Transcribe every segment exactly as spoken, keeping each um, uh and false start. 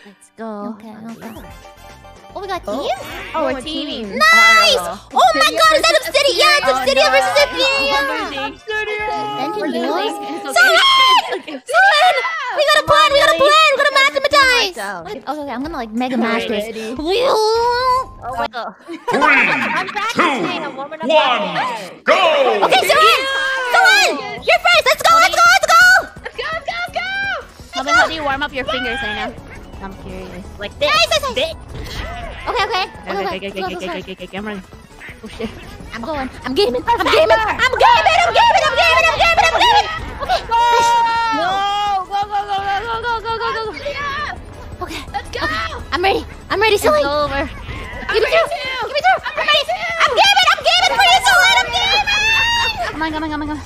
Let's go. Okay, okay. Oh, we got teams? Oh, oh we're teaming. Nice! Oh my god, is that Obsidian? Yeah, it's Obsidian versus Obsidian! Obsidian! Soren! Soren! We got a plan, we got a plan! We got to mathematize! Okay, okay, I'm gonna like mega mash this. Oh, wait. Three, two, one, go! Okay, Soren! Soren! You're first! Let's go, let's go, let's go! Let's go, let's go, let's go! How, how do you warm up your fingers right now? I'm curious. Like this. Nice, nice, nice. Okay, okay. Okay, okay, okay, okay, okay, okay, okay, okay, I'm ready. Oh shit. I'm going. I'm gaming. I'm gaming. I'm gaming. I'm gaming. I'm gaming. I'm gaming. I'm gaming. Okay. Go! Go, go, go, go, go, go, go, go, go, go. Okay. Let's go! Okay. I'm ready. I'm ready, Soren. It's over. Give me through. Give me through. I'm ready. I'm gaming. I'm gaming for you, Soren. I'm gaming. Come on, come on, come on, come on.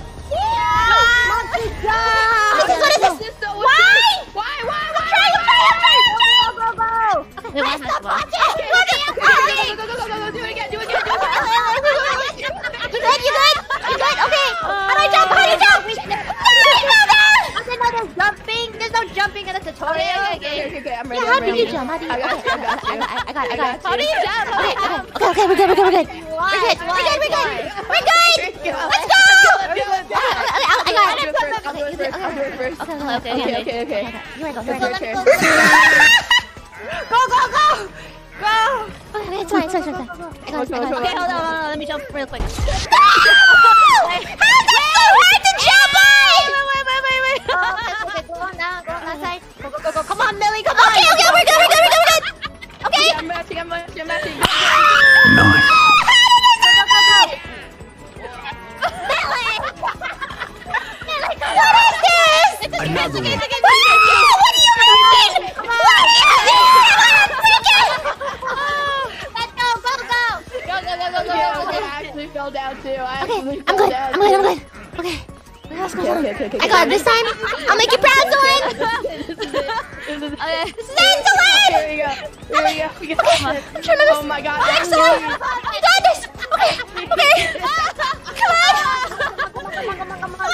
What is this? What is this? Why? Why? Why? Why? I'm trying. I'm trying. I'm trying. Go, go, go. Wait, what's Stop that? watching. I'm watching. I'm watching. Go, go, go, go, go, do it again, do it again, do it again. You good? You good? You good? Okay. How do I jump? How do you jump? No, no, no. Okay, no, there's jumping. There's no jumping in the tutorial. Okay, okay, okay, okay, I'm ready. Yeah, how I'm do ready. you jump? How do you? I got Okay, you, I got you. I got, I got, I got. How do you jump? How do you jump? Okay, okay, we're good, we're good, we're good. We're good, we're good, we're good. We're good. Let's go. I got it. I'll do it first. I'll do it first. Okay, Okay, okay, okay, okay. Here I go, here I Okay, go. okay. Go, go, go! Go! Okay, it's fine, it's fine, it's fine. I got it, I got it. Okay, hold on, hold on. Let me jump real quick. No! How is that so hard to jump on? Wait, wait, wait, wait. Oh, okay, okay, go on now. Go on that side. Go, go, go, go. Come on, Millie, come on. Okay, okay, we're good, we're good, we're good, we're good. Okay. I'm matching, I'm matching, I'm matching. What is this? Another one. What do you mean? What do you mean? Let's go, go, go. Go, go, go, go, go, go. I actually fell down too. I Okay, actually I'm fell good, down I'm good, I'm too. good. Okay. Let's go. Okay, okay, okay, I got it this time. I'll make you proud, Soren. This is it. This is it. Okay. This is it, Soren. Here we go. Here we go. We got it. I'm trying to Oh my god. Alex, Soren. You got this. Okay, okay. Come on. Come on, come on, come on, come on.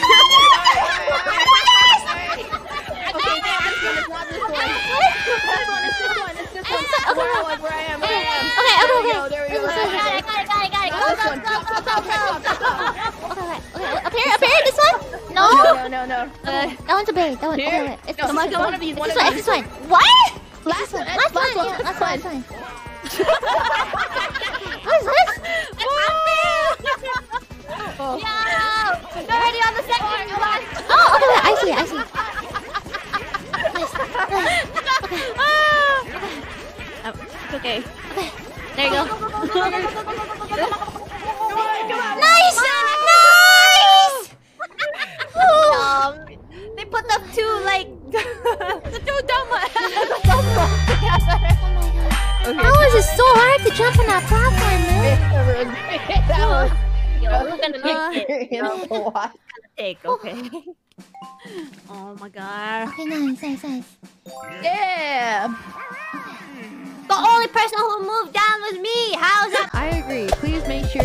No, no, no. That one's a berry. That one. Here? Okay, wait. It's No, this come on, one. come on, one of these, It's one this of one. these. It's this one. What? Last one. Last one. Last one. Yeah, last one. Last Last one. What is this? Oh. Yo! You're already on the second one. Come on. Oh, okay, wait. I see it. I see it. Nice. Oh, okay. There you go. Nice! Nice! Um, they put the two, like, the two dumb ones. How is it so hard to jump on that platform, man? That was Yo, we're gonna uh, make it. experience to watch. Take, okay. Oh my god. Okay, nice, nice, nice. Yeah. The only person who moved down was me. How's that? I agree. Please make sure